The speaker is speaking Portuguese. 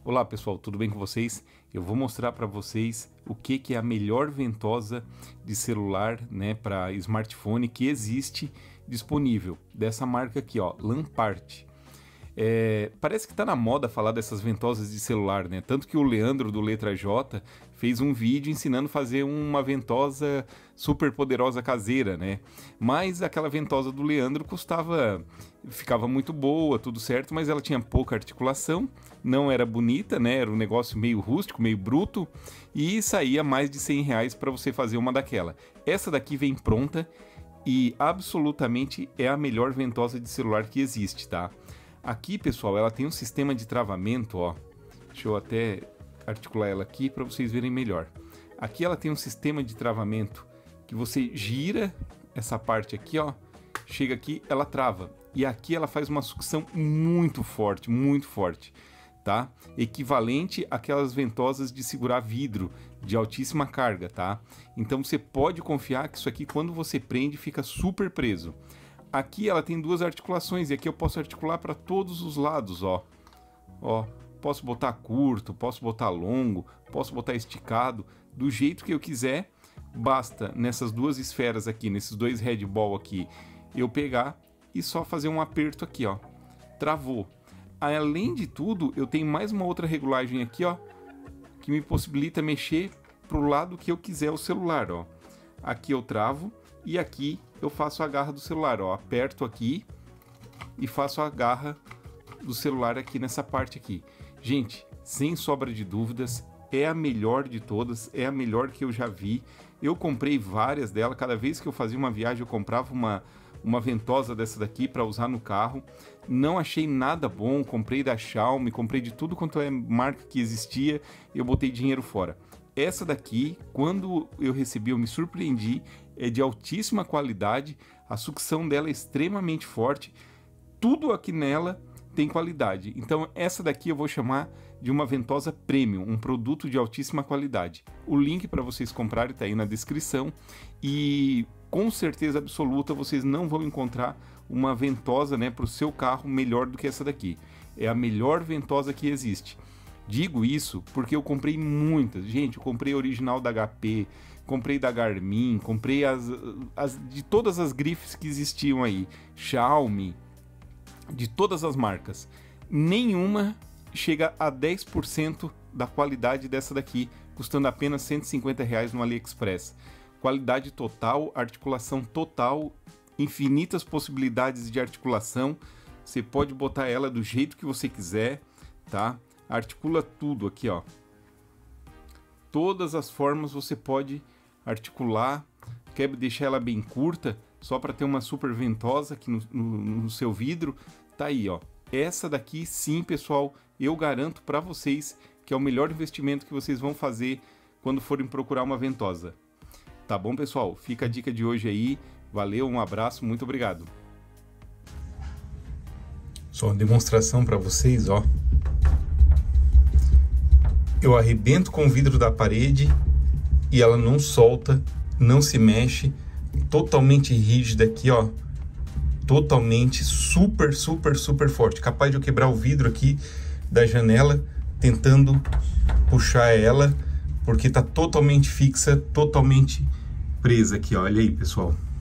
Olá pessoal, tudo bem com vocês? Eu vou mostrar para vocês o que é a melhor ventosa de celular, né, para smartphone que existe disponível, dessa marca aqui, ó, Lampart. Parece que tá na moda falar dessas ventosas de celular, né? Tanto que o Leandro do Letra J fez um vídeo ensinando a fazer uma ventosa super poderosa caseira, né? Mas aquela ventosa do Leandro ficava muito boa, tudo certo, mas ela tinha pouca articulação, não era bonita, né? Era um negócio meio rústico, meio bruto e saía mais de R$100 para você fazer uma daquela. Essa daqui vem pronta e absolutamente é a melhor ventosa de celular que existe, tá? Aqui, pessoal, ela tem um sistema de travamento, ó. Deixa eu até articular ela aqui para vocês verem melhor. Aqui ela tem um sistema de travamento que você gira essa parte aqui, ó. Chega aqui, ela trava. E aqui ela faz uma sucção muito forte, tá? Equivalente àquelas ventosas de segurar vidro de altíssima carga, tá? Então você pode confiar que isso aqui, quando você prende, fica super preso. Aqui ela tem duas articulações e aqui eu posso articular para todos os lados, ó. Ó, posso botar curto, posso botar longo, posso botar esticado, do jeito que eu quiser. Basta nessas duas esferas aqui, nesses dois head ball aqui, eu pegar e só fazer um aperto aqui, ó. Travou. Além de tudo, eu tenho mais uma outra regulagem aqui, ó, que me possibilita mexer pro lado que eu quiser o celular, ó. Aqui eu travo e aqui eu faço a garra do celular, ó, aperto aqui e faço a garra do celular aqui nessa parte aqui. Gente, sem sobra de dúvidas, é a melhor de todas, é a melhor que eu já vi. Eu comprei várias dela, cada vez que eu fazia uma viagem eu comprava uma ventosa dessa daqui para usar no carro. Não achei nada bom, comprei da Xiaomi, comprei de tudo quanto é marca que existia, eu botei dinheiro fora. Essa daqui, quando eu recebi, eu me surpreendi, é de altíssima qualidade, a sucção dela é extremamente forte, tudo aqui nela tem qualidade. Então essa daqui eu vou chamar de uma ventosa premium, um produto de altíssima qualidade. O link para vocês comprarem está aí na descrição e com certeza absoluta vocês não vão encontrar uma ventosa, né, para o seu carro melhor do que essa daqui. É a melhor ventosa que existe. Digo isso porque eu comprei muitas. Gente, eu comprei a original da HP, comprei da Garmin, comprei de todas as grifes que existiam aí. Xiaomi, de todas as marcas. Nenhuma chega a 10% da qualidade dessa daqui, custando apenas R$150 no AliExpress. Qualidade total, articulação total, infinitas possibilidades de articulação. Você pode botar ela do jeito que você quiser, tá? Articula tudo aqui, ó. Todas as formas você pode articular. Quer deixar ela bem curta, só para ter uma super ventosa aqui no seu vidro. Tá aí, ó. Essa daqui, sim, pessoal, eu garanto para vocês que é o melhor investimento que vocês vão fazer quando forem procurar uma ventosa. Tá bom, pessoal? Fica a dica de hoje aí. Valeu, um abraço, muito obrigado. Só uma demonstração para vocês, ó. Eu arrebento com o vidro da parede e ela não solta, não se mexe, totalmente rígida aqui, ó. Totalmente super forte. Capaz de eu quebrar o vidro aqui da janela tentando puxar ela, porque tá totalmente fixa, totalmente presa aqui, ó. Olha aí, pessoal.